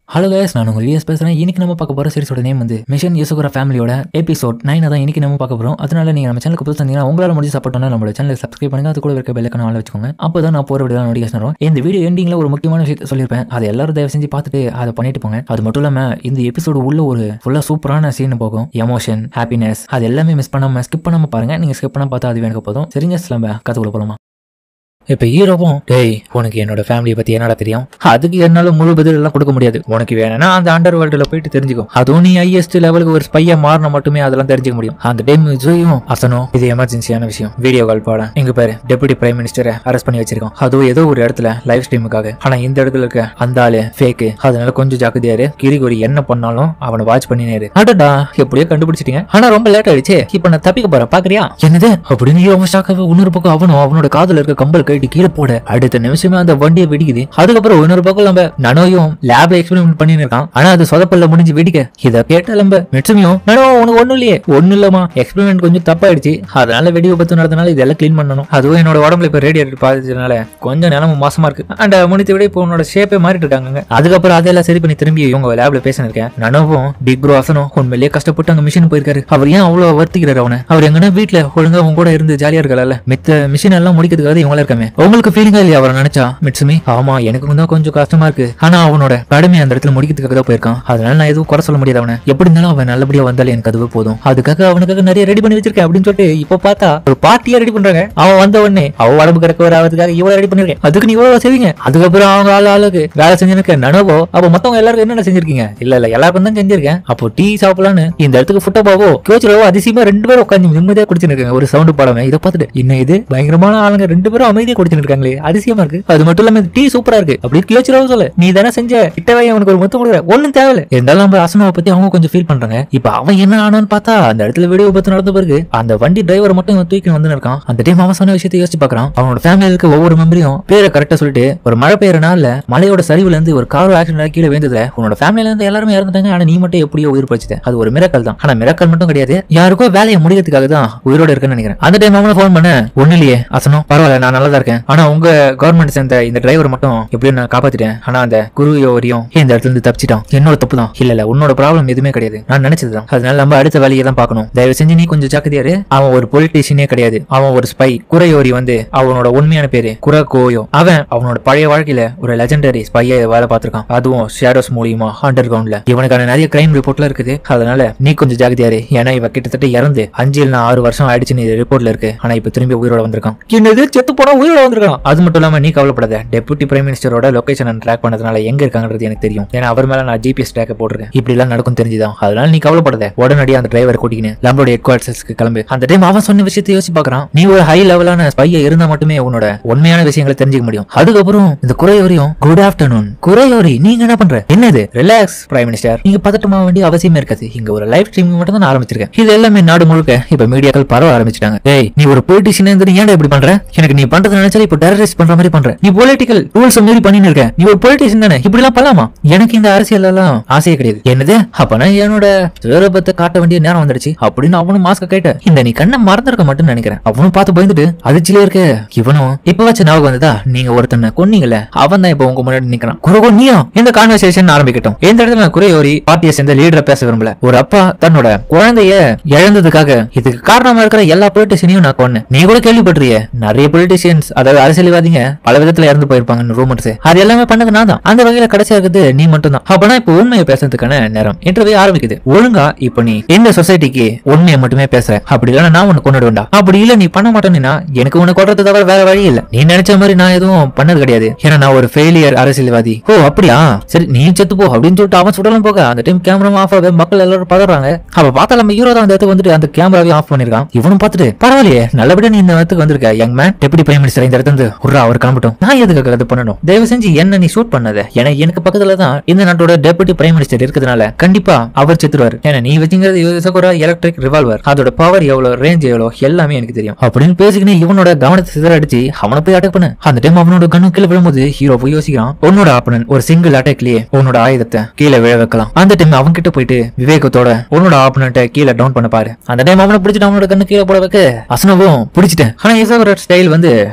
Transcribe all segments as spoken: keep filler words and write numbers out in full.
Hello guys, நான் உங்கள் vs பேசுகிறேன். இன்னைக்கு நம்ம பார்க்க போகிற சீரிஸோட நேம் வந்து மிஷன் யசுகுரா ஃபேமிலியோட எபிசோட் நைன் தான் இன்னைக்கு நம்ம பார்க்க போகிறோம். அதனால நீங்கள் நம்ம சேனலுக்கு புதுசு வந்தீங்கன்னா உங்களால் முடிஞ்சு சப்போர்ட் பண்ணால் நம்மளோட சேனலை சப்ஸ்கிரைப் பண்ணுங்க. அது கூட இருக்க பெல் ஐகானை ஆன் வச்சுக்கோங்க. அப்போ தான் நான் போகிற வீடியோ நோட்டிஃபிகேஷன் வரும். இந்த வீடியோ எண்டிங்கில் ஒரு முக்கியமான விஷயத்தை சொல்லியிருப்பேன். அதை எல்லாரும் தயவு செஞ்சு பார்த்துட்டு அதை பண்ணிட்டு போங்க. அது மட்டும் இல்லாமல் இந்த எபிசோடு உள்ள ஒரு ஃபுல்லாக சூப்பரான சீன் போகும். எமோஷன், ஹாப்பினஸ், அது எல்லாமே மிஸ் பண்ணாமல் ஸ்கிப் பண்ணாமல் பாருங்க. நீங்கள் ஸ்கிப் பண்ணால் பார்த்தா அது எனக்கு போதும். சரிங்க, நம்ம கற்றுக்குள்ள போகலாமா? இப்போ ஹீரோவும் டேய் உனக்கு என்னோட ஃபேமிலியை பற்றி என்னடா தெரியும், அதுக்கு என்னால் முழு பதில் எல்லாம் கொடுக்க முடியாது. உனக்கு வேணும்னா அந்த அண்டர் வேர்ல்டில் போயிட்டு தெரிஞ்சுக்கும். அதுவும் நீ ஹையஸ்ட் லெவலுக்கு ஒரு ஸ்பையா மாறின மட்டுமே அதெல்லாம் தெரிஞ்சுக்க முடியும். அந்த டைம் ஜோயும் அசனும் இது எமர்ஜென்சியான விஷயம், வீடியோ கால் பாட எங்க பேரு டெபுட்டி பிரைம் மினிஸ்டரை அரெஸ்ட் பண்ணி வச்சிருக்கோம். அதுவும் ஏதோ ஒரு இடத்துல லைவ் ஸ்ட்ரீமுக்காக. ஆனா இந்த இடத்துல இருக்க அந்த ஆளு ஃபேக்கு, அதனால கொஞ்சம் ஜாக்கிரதையாரு. கிரிகோரி என்ன பண்ணாலும் அவனை வாட்ச் பண்ணினேரு. அடடா எப்படியோ கண்டுபிடிச்சிட்டீங்க, ஆனா ரொம்ப லேட் ஆயிடுச்சு. இப்ப நான் தப்பிக்க போறேன் பாக்குறியா என்னது அப்படின்னு ரொம்ப ஷாக்காக. இன்னொரு பக்கம் அவனும் அவனோட காதுல இருக்க கம்பல் கட்டி கீழே போட அடுத்த நிமிஷமே அந்த வண்டியை வெடிக்குது. அதுக்கப்புறம் இன்னொரு பக்கம் நம்ம நனோயும் லேப்ல எக்ஸ்பெரிமெண்ட் பண்ணிட்டு இருக்கான். ஆனா அது சொதப்பல்ல முடிஞ்சு வெடிக்க. இதை கேட்ட நம்ம மிட்சுமியும் நனோ உனக்கு ஒண்ணும் இல்லையே. ஒண்ணு இல்லமா, எக்ஸ்பெரிமெண்ட் கொஞ்சம் தப்பாயிடுச்சு, அதனால வெடி விபத்து நடந்தனால இதெல்லாம் கிளீன் பண்ணணும். அதுவும் என்னோட உடம்புல இப்ப ரேடியேட்டர் பாதிச்சதுனால கொஞ்சம் நிலம மோசமா இருக்கு. அண்ட் முடித்த விட இப்போ உன்னோட ஷேப்பே மாறிட்டு இருக்காங்க. அதுக்கப்புறம் அதெல்லாம் சரி பண்ணி திரும்பி இவங்க லேப்ல பேசினிருக்கேன். நனோவும் பிக் ப்ரோ அசனும் உண்மையிலேயே கஷ்டப்பட்டு அங்க மிஷின் போயிருக்காரு. அவர் ஏன் அவ்வளவு வருத்திக்கிறாரு அவனை? அவர் எங்கன்னா வீட்டுல ஒழுங்கா அவங்க கூட இருந்து ஜாலியா இருக்கல. மித்த மிஷின் எல்லாம் முடிக்கிறதுக்காக இவங்களா இருக்காமே. உங்களுக்கு ஃபீலிங்கா இல்லையா அவரை நினைச்சா? மிட்சுமி ஆமா எனக்கு தான் கொஞ்சம் கஷ்டமா இருக்கு. ஆனா அவனோட கடமை அந்த இடத்துல முடிக்கிறதுக்காக தான் போயிருக்கான். அதனால நான் எதுவும் குறை சொல்ல முடியாது. அவனை எப்படி இருந்தாலும் அவன் நல்லபடியா வந்தாலும் எனக்கு அதுவே போதும். அதுக்காக அவனுக்காக நிறைய ரெடி பண்ணி வச்சிருக்கேன் அப்படின்னு சொல்லிட்டு இப்ப பார்த்தா ஒரு பார்ட்டியா ரெடி பண்றாங்க. அவன் வந்த உடனே அவன் உடம்பு கிடக்க ஆகிறதுக்காக இவ்வளவு ரெடி பண்ணிருக்கேன். அதுக்கு நீ இவ்வளவு செய்வீங்க. அதுக்கப்புறம் அவங்க ஆள் ஆளுக்கு வேலை செஞ்சிருக்க நனவோ அப்ப மத்தவங்க எல்லாருக்கும் என்னென்ன செஞ்சிருக்கீங்க? இல்ல இல்ல எல்லாருக்கும் தான் செஞ்சிருக்கேன். அப்போ டீ சாப்பிடலான்னு இந்த இடத்துக்கு ஃபுட்டபாவோ கோச்சரவோ அதிசயமா ரெண்டு பேரும் உட்காந்து நிம்மதியா குடிச்சுட்டு இருக்காங்க. ஒரு சவுண்ட் பாடாம இதை பார்த்துட்டு இன்னும் இது பயங்கரமான ஆளுங்க ரெண்டு பேரும் அமைதியா குடிச்சுட்டு இருக்காங்களே, அதிசயமா இருக்கு. அது மட்டும் இல்லாம டீ சூப்பரா இருக்கு அப்படின்னு கியோச்சிராவும் சொல்ல. நீ தானே செஞ்ச கிட்டவே அவனுக்கு ஒரு முத்தம் கொடுக்குற, ஒன்னும் தேவையில்ல. இருந்தாலும் நம்ம அசனாவை பத்தி அவங்க கொஞ்சம் ஃபீல் பண்றாங்க. இப்ப அவன் என்ன ஆனான்னு பார்த்தா அந்த இடத்துல வெடி விபத்து நடந்த பிறகு அந்த வண்டி டிரைவர் மட்டும் இவன் தூக்கி வந்து இருக்கான். அந்த டைம் அவன் சொன்ன விஷயத்தை யோசிச்சு பாக்குறான். அவனோட ஃபேமிலியில இருக்க ஒவ்வொரு மெம்பரையும் பேரை கரெக்டா சொல்லிட்டு ஒரு மழை பெய்யறனால மலையோட சரிவுல இருந்து ஒரு கார் ஆக்சிடென்ட் கீழே விழுந்ததுல உன்னோட ஃபேமிலியில இருந்து எல்லாருமே இறந்துட்டாங்க. ஆனா நீ மட்டும் எப்படியோ உயிர் பழிச்சிட்ட. அது ஒரு மிராக்கல் தான். ஆனா மிராக்கல் மட்டும் கிடையாது, யாருக்கோ வேலையை முடிக்கிறதுக்காக தான் உயிரோட இருக்குன்னு நினைக்கிறேன். அந்த டைம் அவனை போன் பண்ண ஒண்ணு இல்லையே அசனும் பரவாயில்ல நான் நல்லா தான் இருக்கேன். ஆனா உங்க கவர்மெண்ட் சேர்ந்த இந்த டிரைவர் மட்டும் எப்படியும் நான் காப்பாத்திட்டேன். ஆனா அந்த குருயோரியும் இந்த இடத்துல இருந்து தப்பிச்சிட்டான். என்னோட தப்பு தான். இல்ல இல்ல உன்னோட ப்ராப்ளம் எதுவுமே கிடையாது, நான் நினைச்சதுதான். அதனால நம்ம அடுத்த வேலையை தான் பார்க்கணும். தயவு செஞ்சு நீ கொஞ்சம் ஜாக்கிரதையாரு. அவன் ஒரு பொலிட்டீஷியனே கிடையாது, அவன் ஒரு ஸ்பை. குரையோரி வந்து அவனோட உண்மையான பேரு குரகோயோ. அவன் அவனோட பழைய வாழ்க்கையில ஒரு லெஜெண்டரி ஸ்பையா வேலை பார்த்திருக்கான். அதுவும் ஷேடோஸ் மூலியமா அண்டர் கிரவுண்ட்ல. இவனுக்கான நிறைய கிரைம் ரிப்போர்ட்ல இருக்குது. அதனால நீ கொஞ்சம் ஜாக்கிரதையாரு. ஏன்னா இவ கிட்டத்தட்ட இறந்து அஞ்சு இல்ல ஆறு வருஷம் ஆயிடுச்சுன்னு ரிப்போர்ட்ல இருக்கு. ஆனா இப்ப திரும்பி உயிரோட வந்திருக்கான். என்னது செத்து போனா உயிரோட வந்திருக்கான்? அது மட்டும் இல்லாம நீ கவலைப்படாத, டெபுட்டி பிரைம் மினிஸ்டரோட லொகேஷன் ட்ராக் பண்ணதுனால எங்க இருக்காங்கிறது எனக்கு தெரியும். ஏன்னா அவர் மேல நான் ஜிபிஎஸ் ட்ராக் போட்டிருக்கேன். இப்படி எல்லாம் நடக்கும் தெரிஞ்சுதான். அதனால நீ கவலைப்படாத, உடனடியா அந்த டிரைவர் கூட்டிக்கின்னு நம்மளோட ஹெட் குவார்டர்ஸ்க்கு கிளம்பு. அந்த டைம் அவன் சொன்ன விஷயத்தை யோசிச்சு பாக்குறான். நீ ஒரு ஹை லெவலான ஸ்பையா இருந்தா மட்டுமே உன்னோட உண்மையான விஷயங்களை தெரிஞ்சுக்க முடியும். அதுக்கப்புறம் இந்த குரையோரியும் குட் ஆஃப்டர்நூன். குரையோரி நீங்க என்ன பண்ற? என்னது ரிலாக்ஸ் பிரைம் மினிஸ்டர், நீங்க பதட்டமா வேண்டிய அவசியமே இருக்காது. இங்க ஒரு லைவ் ஸ்ட்ரீமிங் மட்டும் தான் ஆரம்பிச்சிருக்கேன். இது எல்லாமே நாடு முழுக்க இப்ப மீடியாக்கள் பரவ ஆரம்பிச்சிட்டாங்க. ஏய் நீ ஒரு பொலிட்டிஷியன் இருந்து ஏன்டா இப்படி பண்ற? எனக்கு நீ பண்றது நினைச்சாலும் இப்ப டெரரிஸ்ட் பண்ற மாதிரி பண்ற. நீ பொலிட்டிக்கல் ரூல்ஸ் மீறி பண்ணிட்டு இருக்க. நீ ஒரு பொலிட்டிஷியன் தானே, இப்படி எல்லாம் பண்ணலாமா? எனக்கு இந்த அரசியல் எல்லாம் ஆசையே கிடையாது. என்னது அப்பனா என்னோட சுயரூபத்தை காட்ட வேண்டிய நேரம் வந்துடுச்சு அப்படின்னு அவனும் மாஸ்க கேட்ட. இந்த நீ கண்ணை மறந்துருக்க மட்டும் நினைக்கிறேன். அவனும் பார்த்து பயந்துட்டு அதிர்ச்சியிலே இருக்க. இவனும் இப்ப வச்ச ஞாபகம் வந்ததா, நீங்க ஒருத்தனை கொன்னீங்கல்ல, அவன் தான் இப்ப உங்க முன்னாடி நிக்கிறான். குரகோ நீயா? இந்த கான்வர்சேஷன் ஆரம்பிக்கட்டும். இந்த இடத்துல குரையோரி பார்ட்டியை சேர்ந்த லீடரை பேச விரும்பல. ஒரு அப்பா தன்னோட குழந்தைய இழந்ததுக்காக இதுக்கு காரணமா இருக்கிற எல்லா பொலிட்டிஷியனையும் நான் கொன்னேன். நீ கூட கேள்விப்பட்டிருக்கிய நிறைய பொலிட்டிஷியன்ஸ் அதாவது அரசியல்வாதிங்க பல விதத்துல இறந்து போயிருப்பாங்க ரூமர்ஸ். அது எல்லாமே பண்ணது நான் தான். அந்த வகையில கடைசியா இருக்குது நீ மட்டும் தான். அப்பனா இப்ப உண்மையை பேசுறதுக்கான நேரம் இன்டர்வியூ ஆரம்பிக்குது. ஒழுங்கா இப்ப நீ இந்த சொசைட்டிக்கு உண்மையை மட்டுமே பேசுற. அப்படி இல்ல நான் உனக்கு கொண்டு வேண்டாம். அப்படி இல்ல நீ பண்ண மாட்டேன்னா எனக்கு உனக்கு கொள்றது தவிர வேற வழி இல்ல. நீ நினைச்ச மாதிரி நான் எதுவும் பண்ணது கிடையாது. ஏன்னா நான் ஒரு ஃபெயிலியர் அரசியல்வாதி. ஓ அப்படியா, சரி நீ செத்து போ அப்படின்னு சொல்லிட்டு அவன் சுடலாம் போக. அந்த டைம் கேமரா ஆஃப் ஆக மக்கள் எல்லாரும் பதறாங்க. அப்ப பார்த்தா நம்ம ஹீரோ தான் அந்த இடத்துக்கு வந்துட்டு அந்த கேமராவையும் ஆஃப் பண்ணிருக்கான். இவனும் பார்த்துட்டு பரவாயில்லையே நல்லபடியா நீ இந்த இடத்துக்கு வந்திருக்க young man. Deputy prime minister இந்த இடத்துல இருந்து அவர் கிளம்பட்டும். நான் எதுக்காக அது பண்ணணும்? தயவு செஞ்சு என்ன நீ ஷூட் பண்ணாத. ஏன்னா எனக்கு பக்கத்துல தான் இந்த நாட்டோட டெபுட்டி பிரைம் மினிஸ்டர் இருக்கிறதுனால கண்டிப்பா அவர் செத்துருவாரு. ஏன்னா நீ வச்சுங்கிறது எலக்ட்ரிக் ரிவால்வர், அதோட பவர் எவ்வளவு, ரேஞ்ச் எவ்வளவு எல்லாமே எனக்கு தெரியும் அப்படின்னு பேசிக்கினே இவனோட கவனத்தை சிதற அடிச்சு அவனை போய் அட்டாக் பண்ண. அந்த டைம் அவனோட கண்ணு கீழே விழும்போது ஹீரோ போய் யோசிக்கிறான். உன்னோட ஆப்பனன் ஒரு சிங்கிள் அட்டாக்லயே உன்னோட ஆயுதத்தை கீழே விழ வைக்கலாம். அந்த டைம் அவன் கிட்ட போயிட்டு விவேகத்தோட உன்னோட ஆப்பனன்ட்ட கீழே டவுன் பண்ண பாரு. அந்த டைம் அவனை பிடிச்சிட்டு அவனோட கண்ணு கீழே போட வைக்க அசனவும் பிடிச்சிட்டேன். ஆனா இசோகரோட ஸ்டைல் வந்து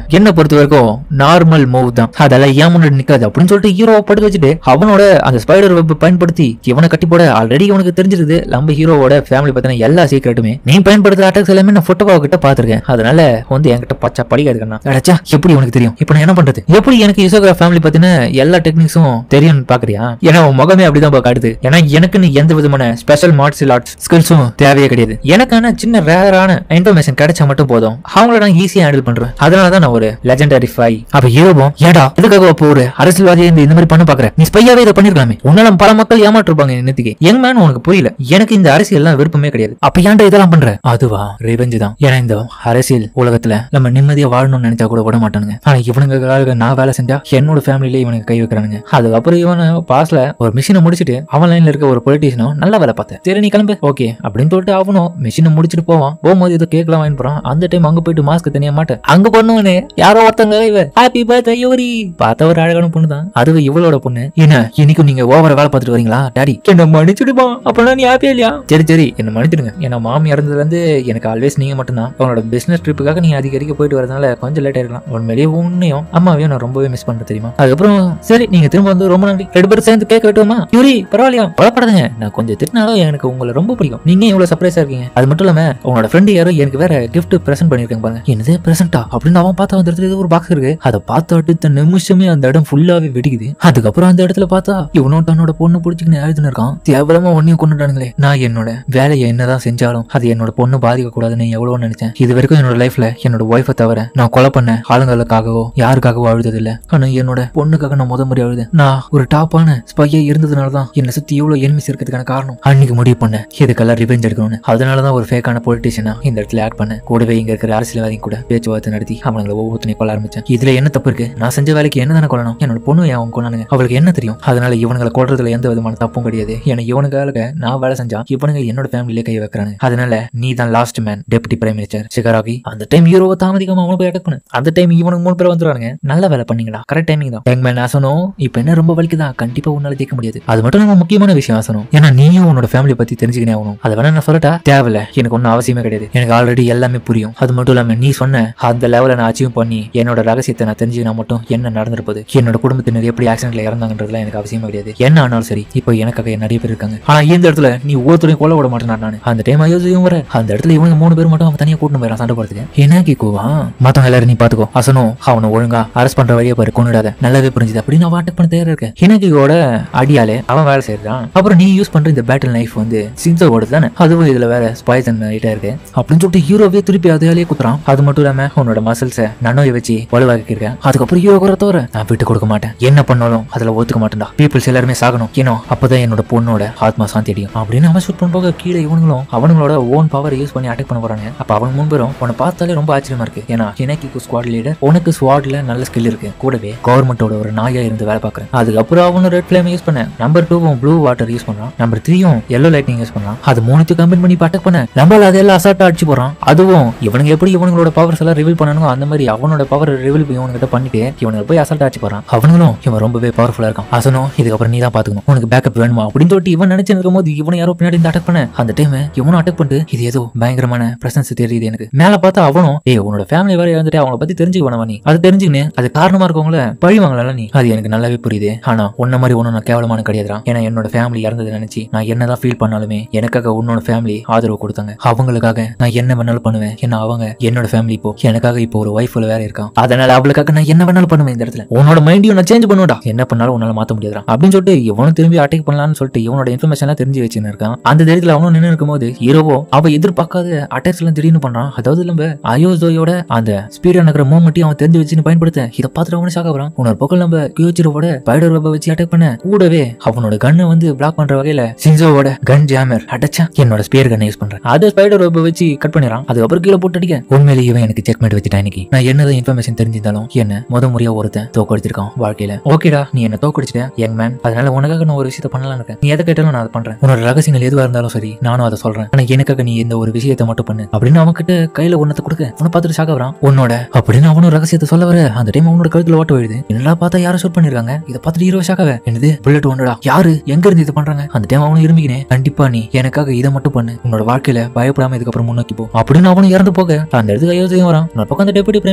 என்ன பொறுத்த வரைக்கும் நார்மல் மூவ் தான், அதெல்லாம் ஏன் முன்னாடி நிக்காது அப்படின்னு சொல்லிட்டு ஹீரோவை படுக்க வச்சுட்டு அவனோட அந்த ஸ்பைடர் வெப் பயன்படுத்தி இவனை கட்டி போட ஆல்ரெடி இவனுக்கு தெரிஞ்சிருது நம்ம ஹீரோவோட ஃபேமிலி பத்தின எல்லா சீக்கிரட்டுமே. நீ பயன்படுத்துற அட்டாக்ஸ் எல்லாமே நான் போட்டோவா கிட்ட பாத்துருக்கேன், அதனால வந்து என்கிட்ட பச்சா படிக்காதுக்கண்ணா. அடச்சா எப்படி உனக்கு தெரியும், இப்ப நான் என்ன பண்றது, எப்படி எனக்கு யுசோகரா ஃபேமிலி பத்தின எல்லா டெக்னிக்ஸும் தெரியும்னு பாக்குறியா? ஏன்னா உன் முகமே அப்படிதான் காட்டுது. ஏன்னா எனக்குன்னு எந்த விதமான ஸ்பெஷல் மார்ஷியல் ஆர்ட்ஸ் ஸ்கில்ஸும் தேவையே கிடையாது. எனக்கான சின்ன ரேரான இன்ஃபர்மேஷன் கிடைச்சா மட்டும் போதும், அவங்கள நான் ஈஸியா ஹேண்டில் பண்றேன். அதனாலதான் நான் ஒரு லெஜெண்டரி ஃபை. அப்ப ஹீரோவும் ஏடா இதுக்காக அப்போ ஒரு அரசியல்வாதியை இந்த மாதிரி பண்ண பாக்குறேன், நீ ஸ்பையாவே இதை பண்ணிருக்கலாமே, உன்னால பல மக்கள் ஏமாற்றிருப்பாங்க இன்னத்துக்கு. யங் மேன் உனக்கு புரியல, எனக்கு இந்த அரசியல் எல்லாம் விருப்பமே கிடையாது. அப்ப ஏன்டா இதெல்லாம் பண்ற? அதுவா ரிவெஞ்ச் தான். ஏன்னா இந்த அரசியல் உலகத்துல நம்ம நிம்மதியா வாழணும்னு நினைச்சா கூட விட மாட்டானுங்க. ஆனா இவனுங்க நான் வேலை செஞ்சா என்னோட ஃபேமிலியில இவனுக்கு கை வைக்கிறானுங்க. அதுக்கப்புறம் இவன் பாஸ்ல ஒரு மிஷினை முடிச்சுட்டு அவன் லைன்ல இருக்க ஒரு பொலிட்டீஷனும் நல்ல வேலை பார்த்தேன், சரி நீ கிளம்பு ஓகே அப்படின்னு சொல்லிட்டு அவனும் மிஷினை முடிச்சுட்டு போவான். போகும்போது ஏதோ கேட்கலாம் வாங்கி போறான். அந்த டைம் அங்க போயிட்டு மாஸ்க் தனியா மாட்டேன் அங்க பண்ணுவனே யாரோ ஒருத்தங்க ஹாப்பி பர்த்டே யோரி பார்த்த ஒரு அழகான பொண்ணு தான், அதுவே இவளோட பொண்ணு. என்ன இன்னைக்கு நீங்க ஓவர வேலை பார்த்துட்டு வரீங்களா டாடி, என்ன மன்னிச்சுடுப்பா அப்படின்னா நீ ஹாப்பியா இல்லையா? சரி சரி என்ன மன்னிச்சிடுங்க, ஏன்னா மாமி இறந்ததுல இருந்து எனக்கு ஆல்வேஸ் நீங்க மட்டும்தான். அவனோட பிசினஸ் ட்ரிப்புக்காக நீங்க அதிகரிக்க போயிட்டு வரதுனால கொஞ்சம் லேட் ஆயிருக்கலாம். உண்மையிலேயே உன்னையும் அம்மாவையும் நான் ரொம்பவே மிஸ் பண்றேன் தெரியுமா? அதுக்கப்புறம் சரி நீங்க திரும்ப வந்து ரொம்ப நன்றி, ரெண்டு பேரும் சேர்ந்து கேட்க விட்டுமா யூரி பரவாயில்லையா பழப்படாதுங்க, நான் கொஞ்சம் திட்டினாலும் எனக்கு உங்களை ரொம்ப பிடிக்கும், நீங்க இவ்வளவு சர்ப்ரைஸா இருக்கீங்க. அது மட்டும் இல்லாம உங்களோட ஃப்ரெண்டு யாரும் எனக்கு வேற கிஃப்ட் பிரசன்ட் பண்ணிருக்காங்க பாருங்க. என்னது பிரசன்டா அப்படின்னு அவன் பார்த்தா அந்த இடத்துல ஒரு பாக்ஸ் இருக்கு, அதை பார்த்து அடுத்த நிமிஷமே அந்த இடம் ஃபுல்லாவே வெடிக்குது. அதுக்கப்புறம் அந்த இடத்துல பார்த்தா இவனும் தன்னோட பொண்ணு பிடிச்சிக்கின்னு எழுதுன்னு இருக்கான். தேவலமா ஒன்னையும் கொண்டுட்டானுங்களே. நான் என்னோட வேலையை என்னதான் செஞ்சாலும் அது என்னோட பொண்ணு பாதிக்க கூடாதுன்னு எவ்வளவு நினைச்சேன். இது வரைக்கும் என்னோட லைஃப்ல என்னோட ஒய்ஃபை தவிர நான் கொலை பண்ண ஆளுங்களுக்காகவோ யாருக்காகவோ அழுதது இல்ல. ஆனா என்னோட பொண்ணுக்காக நான் முத முறை அழுதேன். நான் ஒரு டாப்பான ஸ்பையா இருந்ததுனாலதான் என்னை சுத்தி இவ்வளவு எனிமிஸ் இருக்கிறதுக்கான காரணம். அன்னைக்கு முடிவு பண்ணேன் இதுக்கெல்லாம் ரிவெஞ்ச் எடுக்கணும்னு. அதனாலதான் ஒரு ஃபேக்கான பொலிட்டிஷியனா இந்த இடத்துல ஆட் பண்ண கூடவே இங்க இருக்கிற அரசியல்வாதி கூட பேச்சுவார்த்தை நடத்தி அவங்களை ஒவ்வொருத்தனையும் கொள்ள ஆரம்பிச்சேன். இதுல என்ன தப்பு இருக்கு? நான் செஞ்ச வேலைக்கு என்ன தானே கொள்ளணும், என்னோட பொண்ணு அவங்க கொண்டானுங்க, அவளுக்கு என்ன தெரியும்? அதனால இவங்களை கொள்றதுல எந்த விதமான தப்பும் கிடையாது. ஏன்னா இவனுக்காக நான் வேலை செஞ்சா இவனுங்க என்னோட ஃபேமிலியிலே கை வைக்கிறாங்க. அதனால நீ தான் last man deputy prime minister சிகராகி. அந்த டைம் ஹீரோவை தாமதிக்காம அவனை போய் அட்டாக் பண்ணு. அந்த டைம் இவனுக்கு மூணு பேர் வந்துருவாங்க. நல்ல வேலை பண்ணீங்களா, கரெக்ட் டைமிங் தான். யங் மேன் ஆசனும் இப்ப என்ன ரொம்ப வலிக்குதா, கண்டிப்பா உன்னால ஜெயிக்க முடியாது. அது மட்டும் நம்ம முக்கியமான விஷயம் ஆசனும், ஏன்னா நீயும் உன்னோட ஃபேமிலி பத்தி தெரிஞ்சுக்கினே ஆகணும். அதை வேணா நான் சொல்லட்டா? தேவையில்ல, எனக்கு ஒன்னும் அவசியமே கிடையாது, எனக்கு ஆல்ரெடி எல்லாமே புரியும். அது மட்டும் இல்லாம நீ சொன்ன அந்த லெவலை நான் அச்சீவ் பண்ணி என்னோட ரகசியத்தை நான் தெரிஞ்சுக்கினா மட்டும் என்ன நடந்திருப்பது, என்னோட குடும்பத்தினர் எப்படி ஆக்சிடென்ட்ல இறந்தாங்கன்றதுலாம் எனக்கு அவசியமே கிடையாது. என்ன ஆனாலும் சரி, இப்போ எனக்காக நிறைய பேர் இருக்காங்க. ஆனா இந்த இடத்துல நீ ஒவ்வொருத்தரையும் கொல்ல விட மாட்டேன். நான் அந்த டைம் அயோத்தியும் வர அந்த இடத்துல இவங்க மூணு பேர் மட்டும் அவன் தனியா கூட்டு போயிடலாம் சண்டை போறதுக்கு. என்ன கேக்குவா மத்தவங்க எல்லாரும் நீ பாத்துக்கோ, அசனும் அவனை ஒழுங்கா அரெஸ்ட் பண்ற வழியை பாரு, கொண்டுடாத, நல்லாவே புரிஞ்சுது அப்படின்னு அவன் அட்டாக் பண்ண தயாரா இருக்கேன். ஹினகியோட அடியாலே அவன் வேலை செய்யறான். அப்புறம் நீ யூஸ் பண்ற இந்த பேட்டில் நைஃப் வந்து சின்சோவோட தானே, அதுவும் இதுல வேற ஸ்பாய்சன் ஐட்டா இருக்கு அப்படின்னு சொல்லிட்டு ஹீரோவே திருப்பி அதையாலே குத்துறான். அது மட்டும் இல்லாம உன்னோட மசில்ஸை நன்னோயை வச்சு வலுவாக்கி இருக்கேன். அதுக்கப்புறம் ஹீரோ கூட தவிர நான் விட்டு கொடுக்க மாட்டேன், என்ன பண்ணாலும் அதுல ஒத்துக்க மாட்டேன்டா, பீப்புள்ஸ் எல்லாருமே சாகணும், ஏனோ அப்பதான் என்னோட பொண்ணோட ஆத்மா சாந்தி அடையும் அப்படின்னு அவன் ஷூட் பண்ணும்போது கீழே இவனுங்களும் அவங்களோட ஓன் பவர் யூஸ் பண்ணி அட்டாக் பண்ண போறாங்க. அப்ப அவன் முன்பெரும் உன்னை பார்த்தாலே ரொம்ப ஆச்சரியமா இருக்கு, ஏன்னா ஹினகிக்கு ஸ்குவாட் லீடர், உனக்கு ஸ்குவாட்ல நல்ல ஸ்கில் இருக்கு, கூடவே கவர்மெண்டோட ஒரு நாயா இருந்து வேலை பாக்குறேன். அதுக்கப்புறம் அவனும் ரெட் ஃபிளேம் யூஸ் பண்ண, நம்பர் டூவும் ப்ளூ வாட்டர் யூஸ் பண்றான், நம்பர் த்ரீயும் எல்லோ லைட்னிங் யூஸ் பண்றான். அது மூணுத்தையும் கம்பைன் பண்ணி அட்டாக் பண்ண நம்மளால அதெல்லாம் அசால்ட்டா அடிச்சு போறான். அதுவும் இவனுங்க எப்படி இவங்களோட பவர்ஸ் எல்லாம் ரிவீல் பண்ணனும் அந்த மாதிரி அவனோட பவர் ரிவீல் இவனுக்கிட்ட பண்ணிட்டு இவனுக்கு போய் அசால்ட்டா அடிச்சு போறான். அவனுங்களும் இவன் ரொம்பவே பவர்ஃபுல்லா இருக்கான். அசனும் இதுக்கப்புறம் நீ தான் பாத்துக்கணும், உனக்கு பேக்கப் வேணுமா அப்படின்னு சொல்லிட்டு இவன் நினைச்சு இருக்கும் போது இவனை யாரோ பின்னாடி அட்டாக் பண்ண அந்த டைம் இவனும் அட்டாக் பண்ணிட்டு இது ஏதோ பயங்கரமான பிரசன்ஸ் தெரியுது எனக்கு. மேல பார்த்தா அவனும் ஏ உன்னோட ஃபேமிலி வேற இறந்துட்டு அவங்கள பத்தி தெரிஞ்சுக்கணும், நீ அது தெரிஞ்சுக்கினு அது காரணமா இருக்கவங்கள பழி வாங்கல நீ, அது எனக்கு நல்லாவே புரியுது. ஆனா உன்ன மாதிரி ஒன்னும் நான் கேவலமான கிடையாதுடா, ஏன்னா என்னோட ஃபேமிலி இறந்ததை நினைச்சு நான் என்னதான் ஃபீல் பண்ணாலுமே எனக்காக உன்னோட ஃபேமிலி ஆதரவு கொடுத்தாங்க, அவங்களுக்காக நான் என்ன வேணாலும் பண்ணுவேன். ஏன்னா அவங்க என்னோட ஃபேமிலி இப்போ எனக்காக இப்போ ஒரு ஒய்ஃப்ல வேற இருக்கான், அதனால அவளுக்காக நான் என்ன வேணாலும் பண்ணுவேன். இந்த இடத்துல உன்னோட மைண்டையும் நான் சேஞ்ச் பண்ணுவேடா, என்ன பண்ணாலும் உன்னால மாத்த முடியாதா அப்படின்னு சொல்லிட்டு இவனும் திரும்பி அட்டாக் பண்ணலாம்னு சொல்லிட்டு இவனோட இன்ஃபர்மேஷன் எல்லாம் தெரிஞ்சு வச்சுன்னு இருக்கான். அந்த தைரியத்துல அவனும் நின்று இருக்கும்போது ஹீரோவோ அவ எதிர்பார்க்காத அட்டாக்ஸ் எல்லாம் திடீர்னு பண்றான். அதாவது நம்ம அயோசோயோட அந்த ஸ்பீடா நகர மூவ்மெண்ட்டையும் அவன் தெரிஞ்சு வச்சுன்னு பயன்படுத்த இதை பார்த்துட்டு அவனு ஷாக் ஆகுறான். உன்னோட பக்கம் நம்ம கியூச்சிரோட ஸ்பைடர் வெப்பை வச்சு அட்டாக் பண்ண கூடவே அவனோட கண்ணை வந்து பிளாக் பண்ற வகையில சின்சோவோட கன் ஜாமர் அட்டச்சா என்னோட ஸ்பியர் கண்ணை யூஸ் பண்றேன், அது ஸ்பைடர் வெப்பை வச்சு கட் பண்ணிடுறான். அதுக்கப்புறம் கீழே போட்டு அடிக்க உண்மையிலேயே இவன் எனக்கு செக்மேட் வச்சுட்டான். இன்னைக்கு நான் என்னதான் இன்ஃபர்மேஷன் தெரிஞ்சிருந்தாலும் என்ன முத முறையா ஒருத்தன் தோக்கடிச்சிருக்கான் வாழ்க்கையில. ஓகேடா நீ என்ன தோக்கடிச்சிட்டேன் யங் மேன், அதனால உனக்காக நான் ஒரு விஷயத்த பண்ணலாம் இருக்கேன், நீ எதை கேட்டாலும் நான் அதை பண்றேன், உன்னோட ரகசியங்கள் எதுவா இருந்தாலும் சரி நானும் அதை சொல்றேன், ஆனா எனக்காக நீ இந்த ஒரு விஷயத்தை மட்டும் பண்ணு அப்படின்னு அவன் கிட்ட கையில ஒன்னத்தை கொடுக்க உன்னை பார்த்துட்டு ஷாக் ஆகுறான். உன்னோட அப்படின்னு அவனும் ரகசியத்தை சொல்ல வர அந்த டைம் அவனோட கழுத்துல ஓட்ட விழுது. என்னடா பார்த்தா யாரும் ஷூட் பண்ணிருக்காங்க, இதை பார்த்துட்டு ஹீரோ ஷாக் ஆக என்னது புல்லட் ஒன்னுடா யாரு எங்க இருந்து இது பண்றாங்க. அந்த டைம் அவனும் இரும்பிக்கினே கண்டிப்பா நீ எனக்காக இதை மட்டும் பண்ணு, உன்னோட வாழ்க்கையில பயப்படாம இதுக்கப்புறம் முன்னோக்கி போ அப்படின்னு அவனும் இறந்து போக அந்த இடத்துக்கு அயோத்தியும் வரான். ஒரு பக்கம் அந்த டெப்யூட்டி பிரைம்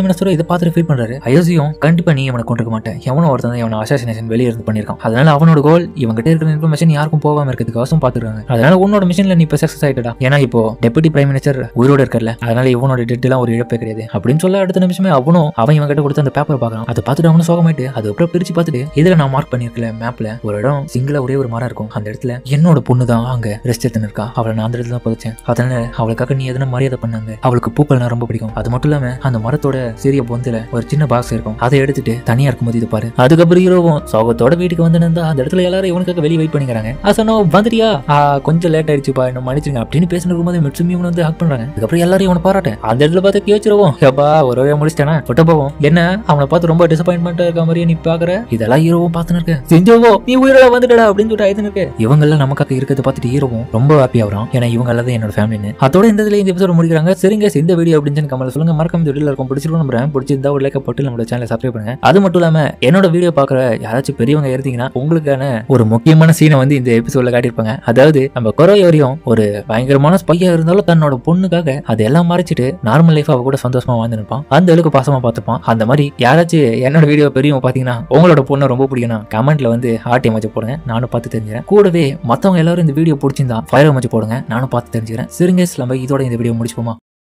பிரைம் மினிஸ்டரும் இதை பார்த்துட்டு ஃபீல் பண்றாரு. அயோசியும் கண்டிப்பா நீ இவனை கொண்டிருக்க மாட்டேன், எவனோ ஒருத்தன் இவனை அசாசினேஷன் வெளியே இருந்து பண்ணிருக்கான், அதனால அவனோட கோல் இவங்கிட்ட இருக்கிற இன்ஃபர்மேஷன் யாருக்கும் போகாம இருக்கிறதுக்காக பாத்துருக்காங்க. அதனால உன்னோட மிஷன்ல நீ இப்ப சக்சஸ் ஆயிட்டா, ஏன்னா இப்போ டெபுட்டி பிரைம் மினிஸ்டர் உயிரோட இருக்கல, அதனால இவனோட டெட் எல்லாம் ஒரு இழப்பே கிடையாது அப்படின்னு சொல்ல அடுத்த நிமிஷமே அவனும் அவன் இவன் கிட்ட கொடுத்து அந்த பேப்பர் பாக்குறான். அதை பார்த்துட்டு அவனும் சோகமாயிட்டு அதுக்கப்புறம் பிரிச்சு பார்த்துட்டு இதுல நான் மார்க் பண்ணிருக்கல மேப்ல ஒரு இடம் சிங்கிளா ஒரே ஒரு மரம் இருக்கும், அந்த இடத்துல என்னோட பொண்ணு தான் அங்க ரெஸ்ட் எடுத்துன்னு இருக்கா, அவளை நான் அந்த இடத்துல தான் புதைச்சேன், அதனால அவளுக்காக நீ எதனா மரியாதை பண்ணாங்க, அவளுக்கு பூக்கள்னா ரொம்ப பிடிக்கும், அது மட்டும் இல்லாம அந்த மரத்தோட சிறிய பொந்துல ஒரு சின்ன பாக்ஸ் இருக்கும், அதை எடுத்துட்டு தனியா இருக்கும்போது இது பாரு. அதுக்கப்புறம் ஹீரோவும் சோகத்தோட வீட்டுக்கு வந்து நின்றா அந்த இடத்துல எல்லாரும் இவனுக்காக வெளியே வெயிட் பண்ணிக்கிறாங்க. அசனோ வந்துட்டியா, கொஞ்சம் லேட் ஆயிடுச்சுப்பா என்ன மன்னிச்சிருங்க அப்படின்னு பேசிட்டு போது மிட்சுமி இவனை வந்து ஹக் பண்றாங்க. அதுக்கப்புறம் எல்லாரும் இவனை பாராட்ட அந்த இடத்துல பார்த்து கேச்சிருவோம் எப்பா ஒரு வழியா முடிச்சிட்டானா விட்ட போவோம், என்ன அவனை பார்த்து ரொம்ப டிசப்பாயின்மெண்டா இருக்க மாதிரியே நீ பாக்குற, இதெல்லாம் ஹீரோவும் பார்த்துன்னு இருக்க, செஞ்சோவோ நீ உயிரோட வந்துட்டா அப்படின்னு சொல்லிட்டு ஆயிடுன்னு இருக்கு. இவங்க எல்லாம் நமக்காக இருக்கிறத பார்த்துட்டு ஹீரோவும் ரொம்ப ஹாப்பி ஆகிறான், ஏன்னா இவங்க எல்லாம் என்னோட ஃபேமிலின்னு. அதோட இந்த இதுல இந்த எபிசோட் முடிக்கிறாங்க. சரிங்க இந்த வீடியோ அப்படின்னு கமெண்ட்ல சொல்லுங்க, மறக்காம இந்த வீடியோல இருக்கும் பிடிச்சிருக்கும் நம்புறேன், பிடிச்சிருந்தா ஒரு லைக் போட்டு நம்ம சேனலை சப்ஸ்கிரைப் பண்ணுங்க. அது மட்டும் இல்லாம என்னோட வீடியோ பாக்குற யாராச்சும் பெரியவங்க இருந்தீங்கன்னா உங்களுக்கான ஒரு முக்கியமான சீனை வந்து இந்த எபிசோட்ல காட்டியிருப்பாங்க. அதாவது நம்ம கொரோயோரியும் ஒரு பயங்கரமான ஸ்பையா இருந்தாலும் தன்னோட பொண்ணுக்காக அதெல்லாம் மறைச்சிட்டு நார்மல் லைஃப் அவ கூட சந்தோஷமா வாழ்ந்து நிற்பான், அந்த அளவுக்கு பாசமா பார்த்துப்பான். அந்த மாதிரி யாராச்சும் என்னோட வீடியோ பெரியவங்க பாத்தீங்கன்னா உங்களோட பொண்ணை ரொம்ப பிடிக்கும்னா கமெண்ட்ல வந்து ஹார்ட் எமோஜி போடுங்க, நானும் பார்த்து தெரிஞ்சுக்கிறேன். கூடவே மத்தவங்க எல்லாரும் இந்த வீடியோ பிடிச்சிருந்தா ஃபயர் எமோஜி போடுங்க, நானும் பார்த்து தெரிஞ்சுக்கிறேன். சரிங்க நம்ம இதோட இந்த வீடியோ முடிச்சுப்போமா.